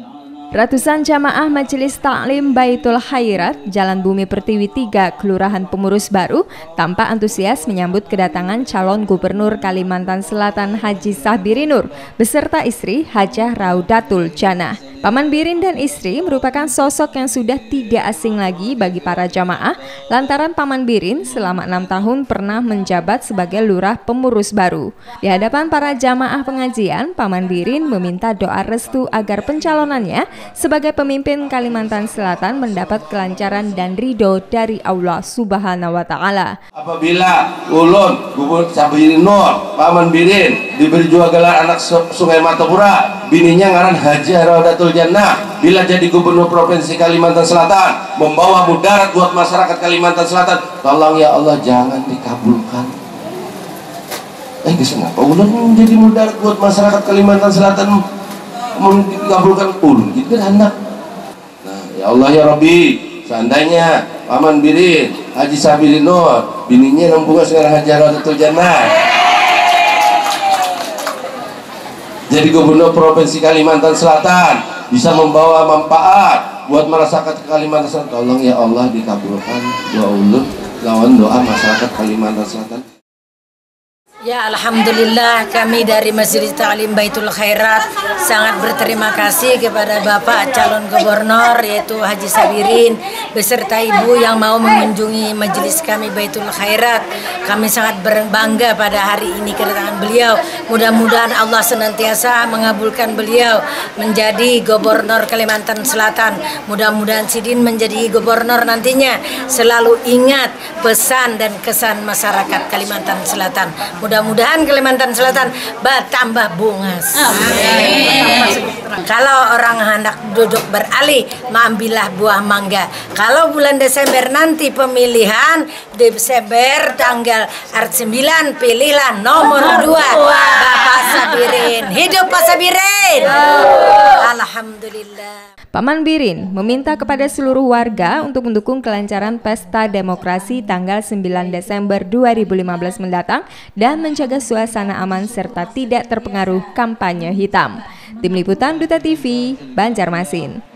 Ratusan jamaah Majelis Taklim Baitul Khairat, Jalan Bumi Pertiwi 3, Kelurahan Pengurus Baru, tampak antusias menyambut kedatangan calon Gubernur Kalimantan Selatan Haji Sabiri Nur beserta istri Hajah Raudatul Jannah. Paman Birin dan istri merupakan sosok yang sudah tidak asing lagi bagi para jamaah lantaran Paman Birin selama 6 tahun pernah menjabat sebagai Lurah Pengurus Baru. Di hadapan para jamaah pengajian, Paman Birin meminta doa restu agar pencalonannya sebagai pemimpin Kalimantan Selatan mendapat kelancaran dan ridho dari Allah Subhanahu wa Ta'ala. Apabila ulun Gubernur Sabiri Nur Paman Birin diberi juga gelar anak Sungai Martapura, bininya ngaran Hajah Raudatul Jannah, bila jadi Gubernur Provinsi Kalimantan Selatan membawa mudarat buat masyarakat Kalimantan Selatan, tolong ya Allah jangan dikabulkan. Kenapa ulun menjadi mudarat buat masyarakat Kalimantan Selatan mengabulkan ulun gitu anak. Nah ya Allah ya Rabbi, seandainya Paman Birin Haji Sabiri Nur bininya nembungan sekarang Hajah Raudatul Jannah jadi Gubernur Provinsi Kalimantan Selatan, bisa membawa manfaat buat masyarakat Kalimantan Selatan, tolong ya Allah dikabulkan doa ulun lawan doa masyarakat Kalimantan Selatan. Ya alhamdulillah, kami dari Majelis Taklim Baitul Khairat sangat berterima kasih kepada Bapak calon gubernur yaitu Haji Sabirin beserta Ibu yang mau mengunjungi majelis kami Baitul Khairat. Kami sangat berbangga pada hari ini kedatangan beliau. Mudah-mudahan Allah senantiasa mengabulkan beliau menjadi gubernur Kalimantan Selatan. Mudah-mudahan Sidin menjadi gubernur nantinya selalu ingat pesan dan kesan masyarakat Kalimantan Selatan. Mudah-mudahan Kalimantan Selatan bertambah bungas. Kalau orang hendak duduk beralih, ambillah buah mangga. Kalau bulan Desember nanti pemilihan, Desember tanggal 9, pilihlah nomor 2 Bapak Sabirin. Hidup Pak Sabirin. Alhamdulillah. Paman Birin meminta kepada seluruh warga untuk mendukung kelancaran Pesta Demokrasi tanggal 9 Desember 2015 mendatang dan menjaga suasana aman serta tidak terpengaruh kampanye hitam. Tim Liputan Duta TV, Banjarmasin.